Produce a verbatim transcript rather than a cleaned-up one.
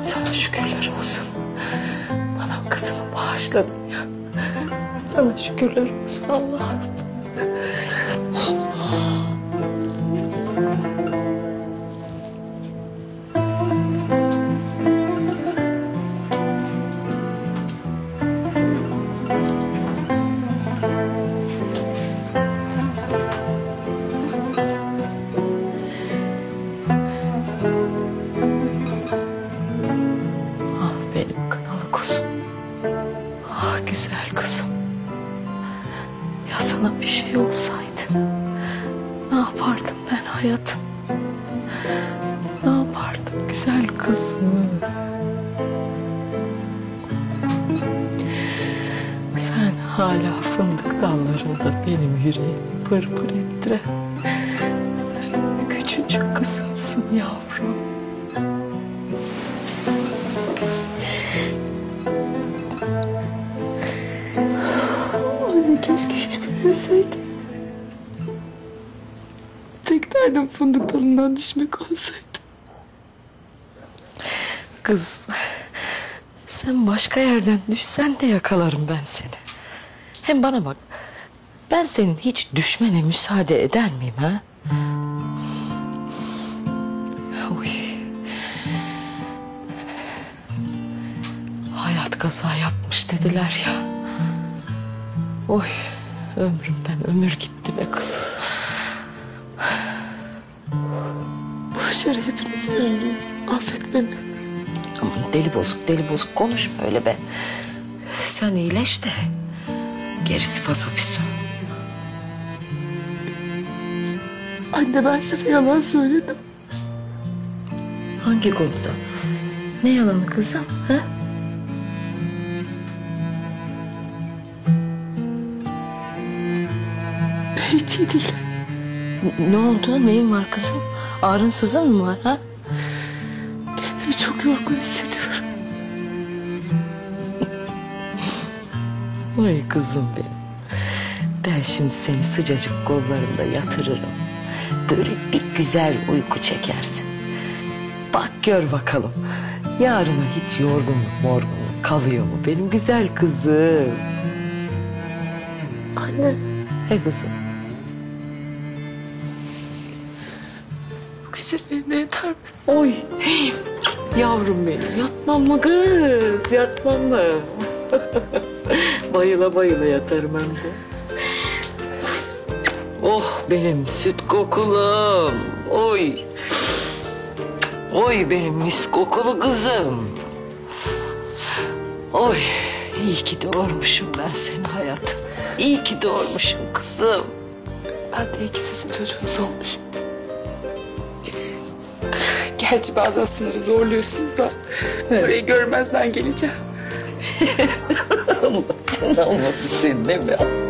Sana şükürler olsun. Bana kızımı bağışladın ya. Sana şükürler olsun Allah'ım. Ah benim kınalı kuzum. Ah güzel kızım. Ya sana bir şey olsaydı ne yapardım ben hayatım? Ne yapardım güzel kızım? Sen hala fındık dallarında benim yüreğimi pır pır ettiren küçücük kızımsın yavrum. Anne keşke hiç bilmeseydim. Tek derdim fındık dalından düşmek olsaydı. Kız, sen başka yerden düşsen de yakalarım ben seni. Hem bana bak, ben senin hiç düşmene müsaade eder miyim ha? Oy. Hayat kaza yapmış dediler ya. Oy, ömrümden ömür gitti be kızım. Boş yere hepinizi üzdüm. Affet beni. Aman deli bozuk deli bozuk konuşma öyle be. Sen iyileş de gerisi fasafiso. Anne ben size yalan söyledim. Hangi konuda? Ne yalanı kızım? Ha? Hiç iyi değil. Ne oldu? Neyin var kızım? Ağrın sızın mı var ha? Kendimi çok yorgun hissediyorum. Ay kızım benim. Ben şimdi seni sıcacık kollarımda yatırırım. Böyle bir güzel uyku çekersin. Bak gör bakalım. Yarına hiç yorgunluk morgunluk kalıyor mu benim güzel kızım? Anne. He kızım. Bu gece benimle yatar mısın? Oy. Hey. Yavrum benim. Yatmam mı kız? Yatmam mı? Bayıla bayıla yatarım hem de. Oh benim süt kokulum. Oy. Oy benim mis kokulu kızım. Oy. İyi ki doğurmuşum ben seni hayatım. İyi ki doğurmuşum kızım. Ben de iyi ki sizin çocuğunuz olmuşum. Gerçi bazen sınırı zorluyorsunuz da evet. Orayı görmezden geleceğim. Allah Allah, sen de mi?